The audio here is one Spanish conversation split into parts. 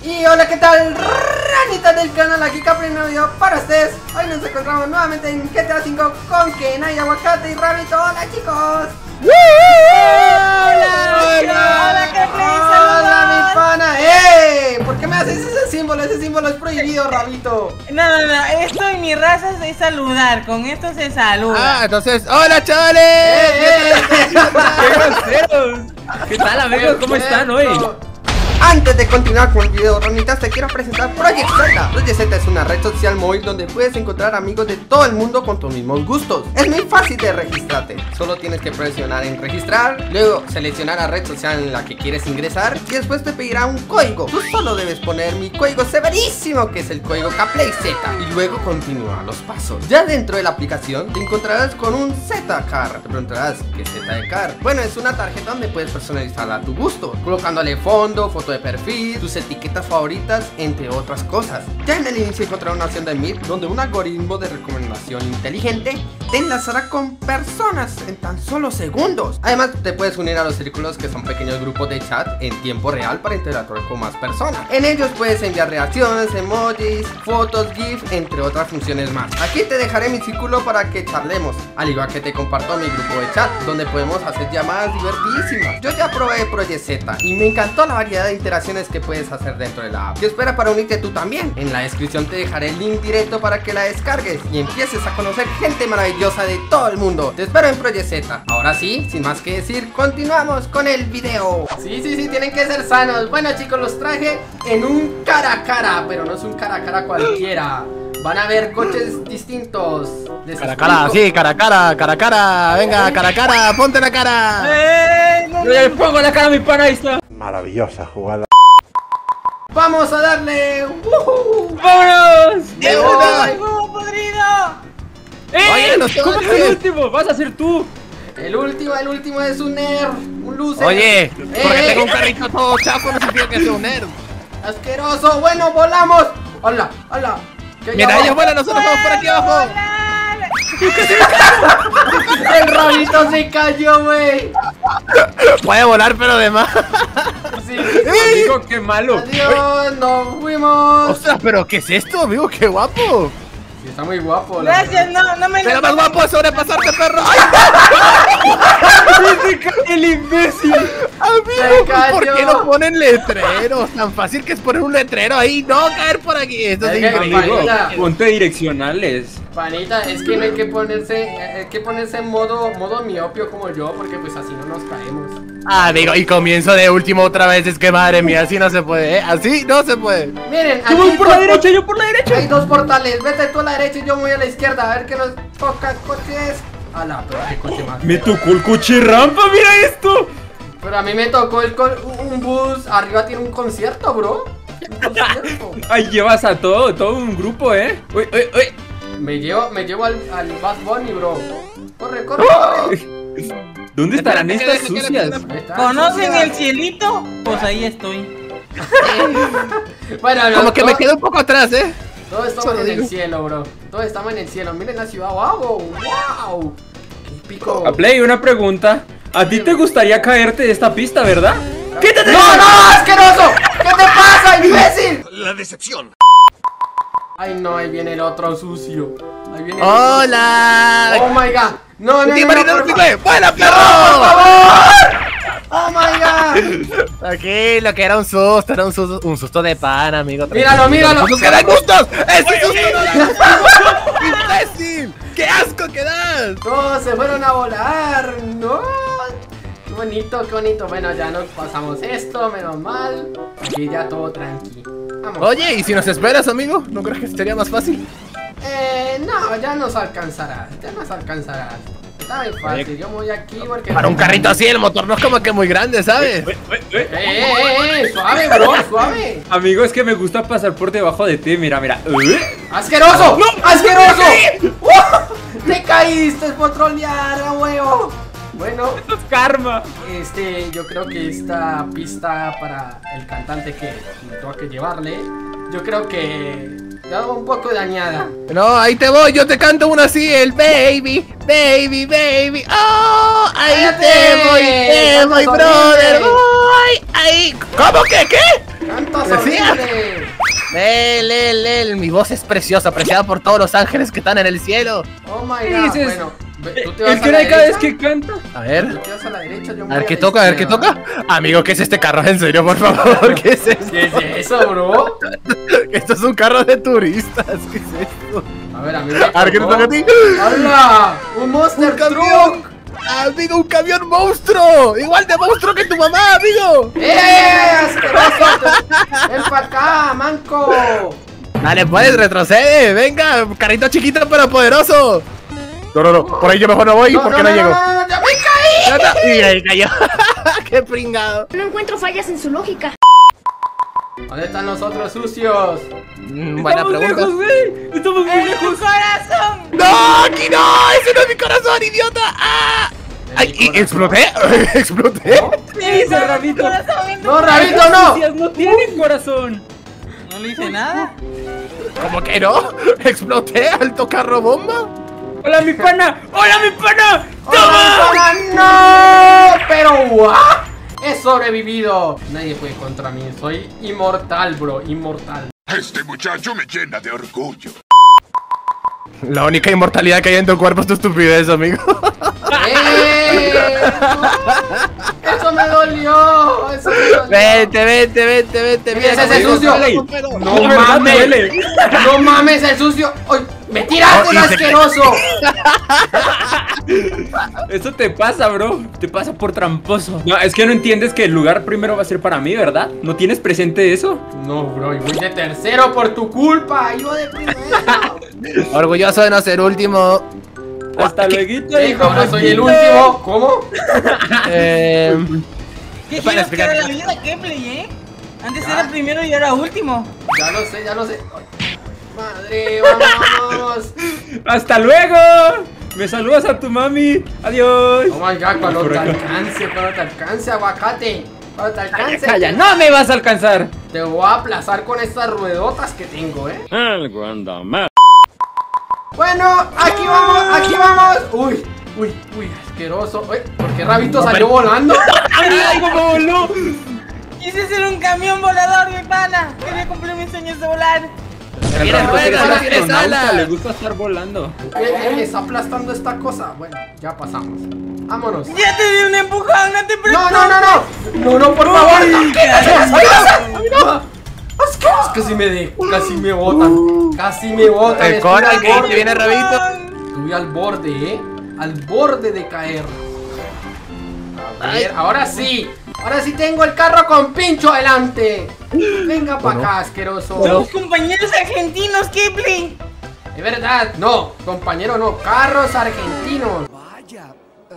Y hola, ¿qué tal? Ranitas del canal, aquí Capri, un video para ustedes. Hoy nos encontramos nuevamente en GTA 5 con Kenai, Aguacate y Rabito. Hola, chicos. Hola, Capri, hola, mi pana. ¿Por qué me haces ese símbolo? Ese símbolo es prohibido, Rabito. No, esto en mi raza es saludar, con esto se saluda. Ah, entonces, hola, chavales. ¡Qué groseros! ¿Qué tal, amigos? ¿Cómo están hoy? Antes de continuar con el video, Ranitas, te quiero presentar Project Z. Project Z es una red social móvil donde puedes encontrar amigos de todo el mundo con tus mismos gustos. Es muy fácil de registrarte. Solo tienes que presionar en registrar, luego seleccionar la red social en la que quieres ingresar y después te pedirá un código. Tú solo debes poner mi código severísimo, que es el código KPLAYZ, y luego continúa los pasos. Ya dentro de la aplicación te encontrarás con un Z-Car. Te preguntarás, ¿qué es Z-Car? Bueno, es una tarjeta donde puedes personalizarla a tu gusto, colocándole fondo, foto de perfil, tus etiquetas favoritas, entre otras cosas. Ya en el inicio encontrarás una opción de Meet, donde un algoritmo de recomendación inteligente te enlazará con personas en tan solo segundos. Además, te puedes unir a los círculos, que son pequeños grupos de chat en tiempo real para interactuar con más personas. En ellos puedes enviar reacciones, emojis, fotos, GIF, entre otras funciones más. Aquí te dejaré mi círculo para que charlemos, al igual que te comparto mi grupo de chat, donde podemos hacer llamadas divertidísimas. Yo ya probé Project Z y me encantó la variedad de interacciones que puedes hacer dentro de la app. ¿Qué espera para unirte tú también? En la descripción te dejaré el link directo para que la descargues y empieces a conocer gente maravillosa de todo el mundo. Te espero en Project Z. Ahora sí, sin más que decir, continuamos con el video. Sí, tienen que ser sanos. Bueno, chicos, los traje en un cara a cara, pero no es un cara a cara cualquiera. Van a ver coches distintos. Cara a cara, sí, cara a cara. Venga, cara a cara, ponte la cara. Yo le pongo la cara a mi pana, ahí está. Maravillosa jugada. ¡Vamos a darle! ¡Vámonos! ¡De una! ¡Ay, huevo podrido! Oye, no ¿cómo que el último? ¿Vas a ser tú? El último es un nerd, un loser. Oye, porque tengo un carrito todo chafo no significa que sea un nerd. ¡Asqueroso! ¡Bueno, volamos! ¡Hola! Mira, ellos vuelan, nosotros estamos por aquí abajo. ¡El Rabito se cayó, güey! Puede volar, pero de más. Sí. Amigo, qué malo. ¡Adiós! ¡Nos fuimos! Ostras, pero ¿qué es esto, amigo? ¡Qué guapo! Sí, está muy guapo. Gracias, no me Pero más guapo es sobrepasarte, perro. ¡El imbécil! Amigo, cayó. ¿por qué no ponen letreros? Tan fácil que es poner un letrero ahí, no caer por aquí. Esto es increíble. Panita, Ponte direccionales. panita, es que no hay que ponerse en modo miopio como yo, porque pues así no nos caemos. Ah, digo, y comienzo de último otra vez. Es que madre mía, así no se puede, ¿eh? Así no se puede. Miren, Yo voy aquí por la derecha, yo por la derecha. hay dos portales. Vete tú a la derecha y yo voy a la izquierda. A ver qué nos toca coches. Ala, pero qué coche más. Me tocó el coche rampa, mira esto. Pero a mí me tocó un bus. Arriba tiene un concierto, bro. Un concierto. Ahí llevas a todo un grupo, Uy. Me llevo al Bad Bunny, bro. Corre. ¿Dónde estarán Espera, estas que sucias? Ahí está, ¿Conocen sucia. el cielito? Pues ahí estoy. Bueno, Como que me quedo un poco atrás, ¿eh? Todos estamos Solo en el digo. cielo, bro. Todos estamos en el cielo. Miren la ciudad. ¡Wow! ¡Qué pico! A Play, una pregunta. ¿A ti te gustaría caerte de esta pista, verdad? ¡Quítate! ¡No, asqueroso! ¿Qué te pasa, imbécil? La decepción. Ay, no, ahí viene el otro sucio. Ahí viene el ¡Hola! Oh my god. No, ¡Buena, perro! ¡Por favor! Oh my god. Tranquilo, que era un susto de pan, amigo. Míralo. ¡Sus que dan gustos! ¡Ese susto no da gusto! ¡Imbécil! ¡Qué asco que das! Todos se fueron a volar. No. Qué bonito. Bueno, ya nos pasamos esto, menos mal. Aquí ya todo tranqui. Vamos. Oye, ¿y si nos esperas, amigo? ¿No crees que sería más fácil? No, ya nos alcanzarás. Está muy fácil. Yo me voy aquí porque. Para un carrito así, el motor no es como que muy grande, ¿sabes? Suave, bro, suave. Amigo, es que me gusta pasar por debajo de ti, mira. ¡Asqueroso! ¡Asqueroso! ¡Te caíste por trolear, a huevo! Bueno, Esto es karma. yo creo que esta pista para el cantante que me tengo que llevarle, yo creo que está un poco dañada. No, ahí te voy, yo te canto una así, el baby. Oh, ahí ¡Cállate! te voy, ¡Cantas brother. horrible! Ay, ahí. ¿Cómo que qué? ¡Cantas Decía. horrible! Mi voz es preciosa, apreciada por todos los ángeles que están en el cielo. Oh my ¿Qué god, dices? bueno. ¿Tú te vas El a que la hay cada vez derecha? que canta. A ¿Tú ver. te vas a la derecha? Yo me A ver voy qué la toca, a ver qué izquierda. toca. Amigo, ¿qué es este carro? En serio, por favor, ¿qué es esto? ¿Qué es eso, bro? Esto es un carro de turistas, ¿qué es esto? A ver, amigo. A ver, ¿qué te toca a ti? ¡Hala! ¡Un monster ¡Un camión! Amigo, un camión monstruo. Igual de monstruo que tu mamá, amigo. ¡Asqueroso! ¡Ven para acá, manco! Dale, pues, retrocede. Venga, carrito chiquito pero poderoso. No, por ahí yo mejor no voy porque no llego. No, ¡ya me caí! Y ahí cayó. Qué pringado. No encuentro fallas en su lógica. ¿Dónde están los otros sucios? Buena Estamos pregunta. lejos, güey. Estamos muy ¡En tu lejos. corazón! ¡No! ¡Aquí no! ¡Ese no es mi corazón, idiota! ¡Ah! ¡Ay! ¿Y exploté? ¿Exploté? ¿Qué dice Rabito? ¡No, Rabito, no! Sucias no tienen corazón. No le hice nada. ¿Cómo que no? ¿Exploté al tocarro bomba? ¡Hola, mi pana! ¡Hola, mi pana! ¡Toma! ¡No! ¡Pero what! ¡He sobrevivido! Nadie puede contra mí. Soy inmortal, bro. Inmortal. Este muchacho me llena de orgullo. La única inmortalidad que hay en tu cuerpo es tu estupidez, amigo. ¡Eso me dolió! ¡Eso me dolió! Vente. Mira, ese amigo, sucio. no, ¡No De verdad mames! duele. ¡No mames, el sucio! ¡Ay! ¡Me tiraste, Oh, y se asqueroso! Eso te pasa, bro. Te pasa por tramposo. No, es que no entiendes que el lugar primero va a ser para mí, ¿verdad? ¿No tienes presente eso? No, bro, y voy de tercero por tu culpa. Yo de primero. Orgulloso de no ser último. Hasta luego. Hijo, ahora soy el último. ¿Cómo? ¿Qué Espera, giros que era la explícame. vida, Kepler, Antes era primero y ahora último. Ya lo sé. Ay, madre, vamos. ¡Hasta luego! Me saludas a tu mami. Adiós. Oh my god, cuando Por te acá. alcance, aguacate. Cuando te alcance. Calla, no me vas a alcanzar. Te voy a aplazar con estas ruedotas que tengo, Algo anda mal. Bueno, aquí vamos. Uy, asqueroso. Uy, ¿por qué Rabito salió volando? ¡Ay, cómo voló! Quise ser un camión volador, mi pana. Quería cumplir mis sueños de volar. Tienes ruedas, no tienes astronauta, le alas. gusta estar volando. Está aplastando esta cosa. Bueno, ya pasamos. Vámonos. Ya te di un empujón, no te preocupes. No, por favor. Uy, No. Casi me botan. Casi me botan. Recuerda Estoy al que borde. viene Rabito. Estoy al borde, al borde de caer. A ver, ahora sí tengo el carro con pincho adelante. Venga para acá, asqueroso. Somos compañeros argentinos, Kepler. Es verdad, no, compañero, no, carros argentinos. Vaya,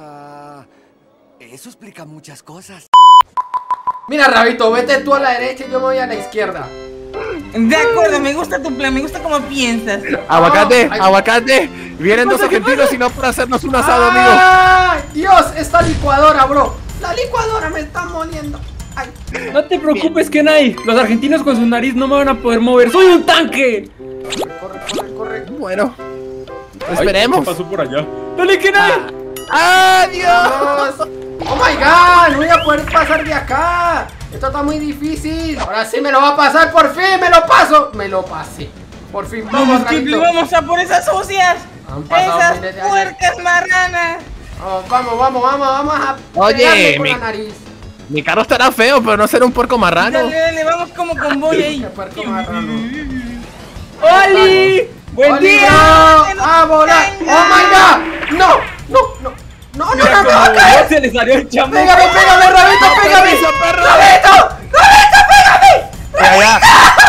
eso explica muchas cosas. Mira, Rabito, vete tú a la derecha y yo me voy a la izquierda. De acuerdo, me gusta tu plan, me gusta cómo piensas. Aguacate, Ay. aguacate. Vienen dos argentinos y no para hacernos un asado, amigo. ¡Ay, Dios! Esta licuadora, bro. La licuadora me está moliendo. Ay. No te preocupes, Kenai. Los argentinos con su nariz no me van a poder mover. ¡Soy un tanque! Corre. Bueno, Ay, esperemos. ¿qué pasó por allá? ¡Dale, Kenai! ¡Adiós! Vamos. ¡Oh my god! No voy a poder pasar de acá. Esto está muy difícil. Ahora sí me lo va a pasar, por fin me lo paso. Me lo pasé. Por fin, Vamos, vamos, Kepler, Rabito. vamos a por esas sucias. Han pasado Esas miles de años. puercas marranas. Oh, vamos a Oye, pegarle con mi- la nariz. Mi carro estará feo, pero no será un puerco marrano. Dale, vamos como convoy ahí. Qué puerco marrano. ¡Oli! ¡Buen ¡Oli, día! bro! ¡A volar! ¡Oh my god! ¡No! ¡No me va a caer! Se le salió el chamo. ¡Pégame, Rabito, pégame! permiso, perro. ¡Rabito, pégame! Ya.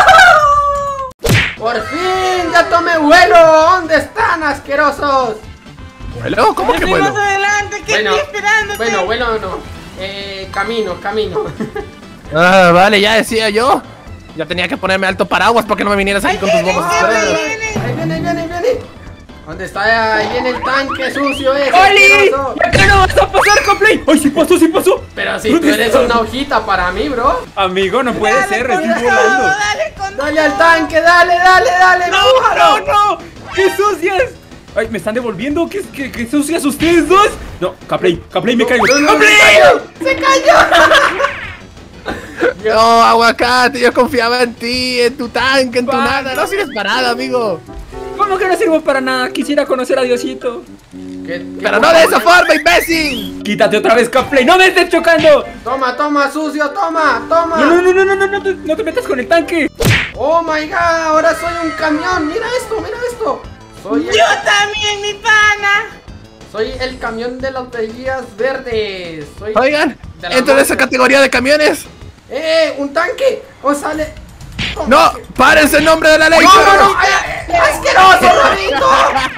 ¡Por fin! ¡Ya tomé vuelo! ¿Dónde están, asquerosos? ¿Vuelo? ¿Cómo que Estoy vuelo? más adelante, que estoy esperándote. Vuelo no. Camino. Ah, vale, ya decía yo. Ya tenía que ponerme alto paraguas para que no me vinieras aquí con tus bombas. Ahí viene. ¿Dónde está? Ahí viene el tanque sucio ese. ¡Oli! asqueroso. ¡Acá no vas a pasar, Coplay! ¡Ay, sí pasó! Pero si tú eres una hojita para mí, bro. Amigo, no puede Dale ser, con estoy todo, volando. dale con todo. Dale al tanque, dale, empújalo. ¡No! ¡Qué sucias! ¡Ay, me están devolviendo! ¿Qué sucias ustedes dos! No, Caplay, me caigo. No, ¡Caplay! ¡Se cayó! No, aguacate, yo confiaba en ti, en tu tanque, en tu nada. No sirves para nada, amigo. ¿Cómo que no sirvo para nada? Quisiera conocer a Diosito. Pero no de esa forma, imbécil. Quítate otra vez, Capley. ¡No me estés chocando! Toma, toma, sucio, toma, toma. No te metas con el tanque. Oh my god, ahora soy un camión. Mira esto, mira esto. Yo también, mi pana. Soy el camión de las veguías verdes. Soy Oigan, de la entro en esa mafia. categoría de camiones. Un tanque. O sale. No, párense en nombre de la ley. No. ¡Asqueroso, Rabito!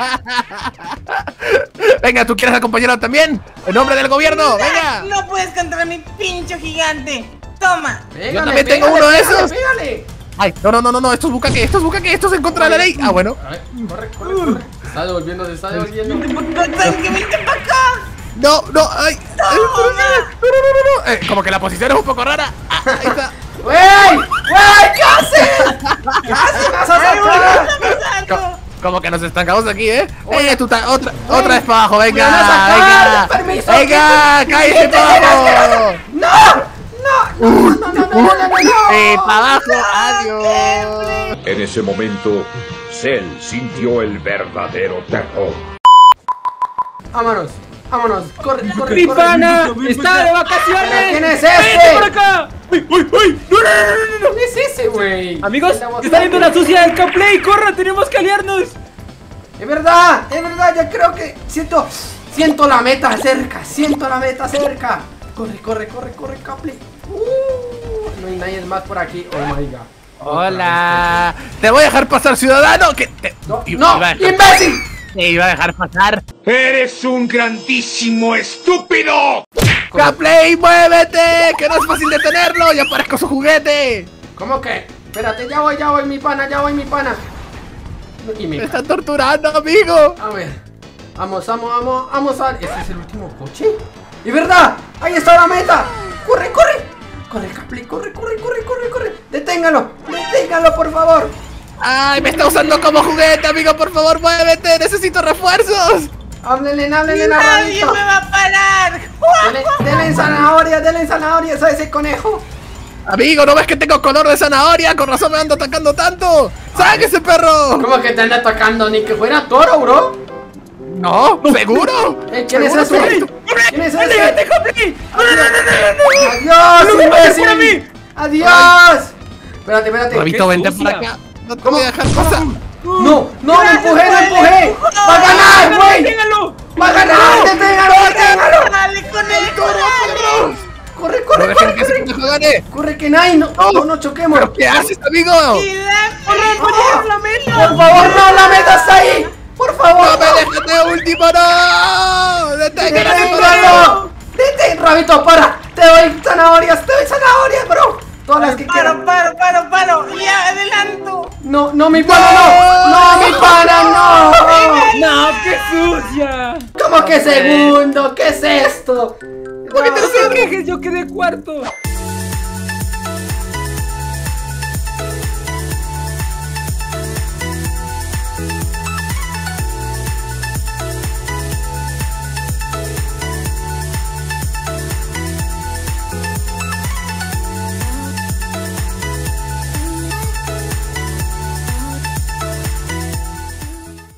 Venga, ¿tú quieres acompañarlo también? En nombre del gobierno, venga. No puedes contra mi pincho gigante. Toma. Pégale, también tengo pégale, uno de pégale, esos. Pégale. Ay, no, esto es bucaque, esto es en contra de la ley. Ah, bueno. A ver, corre. Se está devolviendo. Vente para acá. No, ay. No. Como que la posición es un poco rara. Ah, ahí está. ¡Wey! ¿Qué haces? ¿Qué haces? ¡Vas a sacar! Como que nos estancamos aquí, otra vez para abajo, ¡Me van a sacar! venga. ¡Permiso! Venga, cállate para abajo. ¡No! Para abajo, adiós. En ese momento, Cell sintió el verdadero terror. Vámonos, corre. ¡Mi pana! ¡Está de vacaciones! ¿Quién es ¡Vente ese? por acá! ¡Uy! ¡No! ¿Quién es ese, güey? Amigos, está viendo la sucia del Capley. ¡Corra! ¡Tenemos que aliarnos! Es verdad, yo creo que siento la meta cerca, Corre, Capley. No hay nadie más por aquí, oh my god. Hola. Te voy a dejar pasar, ciudadano. No, imbécil. Te iba a dejar pasar. ¡Eres un grandísimo estúpido! Capley, muévete, que no es fácil detenerlo. Ya parezco su juguete. ¿Cómo que? Espérate, ya voy, mi pana. Y Me están torturando, amigo. A ver, vamos a... ¿Este es el último coche? ¡Es verdad! ¡Ahí está la meta! ¡Corre! ¡Corre, Capley! ¡Corre! ¡Deténgalo, por favor! Ay, me está usando como juguete, amigo. Por favor, muévete. Necesito refuerzos. Háblenle a Nadie Rabito. me va a parar. Denle zanahoria, ¿sabes ese conejo? Amigo, ¿no ves que tengo color de zanahoria? Con razón me ando atacando tanto. ¡Saque ese perro! ¿Cómo que te anda atacando? Ni que fuera toro, bro. No, ¿seguro? ¿Quién es ese? ¿Quién es ese? ¡Vete, Capley! ¡Adiós, imbécil! ¡Adiós! Espérate. Rabito, ¡Qué vente sucia! para acá. No te voy a dejar pasar. ¡No, me empujé! ¡Va a ganar, güey! ¡Déjalo! ¡Va a ganar! ¡Deténgalo! Dale con el ¡Corre! No dejen que ese pendejo gane. ¡Corre, que no choquemos! ¿Pero qué haces, amigo? ¡Por favor, no! ¡La meta está ahí! ¡Por favor! ¡No me dejes de último, no! ¡Deténgalo! Rabito, para. Te doy zanahorias, bro. Todas las que quieras. Paro. Ya, adelanto. No, mi pana, no, mi pana, no. ¡No, qué sucia! ¿Cómo que segundo? ¿Qué es esto? ¿Por qué te quejes? Yo quedé cuarto.